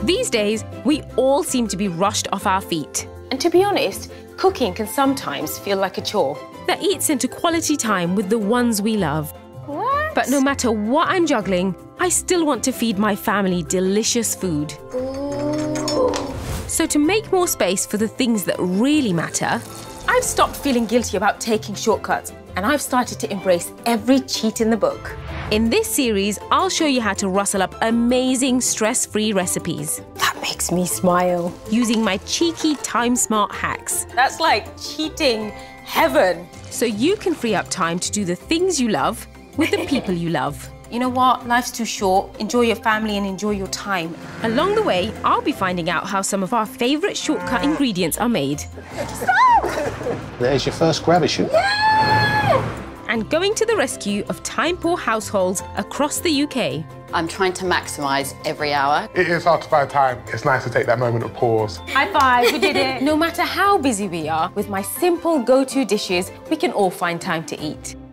These days, we all seem to be rushed off our feet. And to be honest, cooking can sometimes feel like a chore. That eats into quality time with the ones we love. What? But no matter what I'm juggling, I still want to feed my family delicious food. Ooh. So to make more space for the things that really matter, I've stopped feeling guilty about taking shortcuts, and I've started to embrace every cheat in the book. in this series, I'll show you how to rustle up amazing stress-free recipes. That makes me smile. Using my cheeky time-smart hacks. That's like cheating heaven. So you can free up time to do the things you love with the people you love. You know what? Life's too short. Enjoy your family and enjoy your time. Along the way, I'll be finding out how some of our favourite shortcut ingredients are made. There's your first grabber shoot. And going to the rescue of time-poor households across the UK. I'm trying to maximise every hour. It is hard to find time. It's nice to take that moment of pause. High five, we did it. No matter how busy we are, with my simple go-to dishes, we can all find time to eat.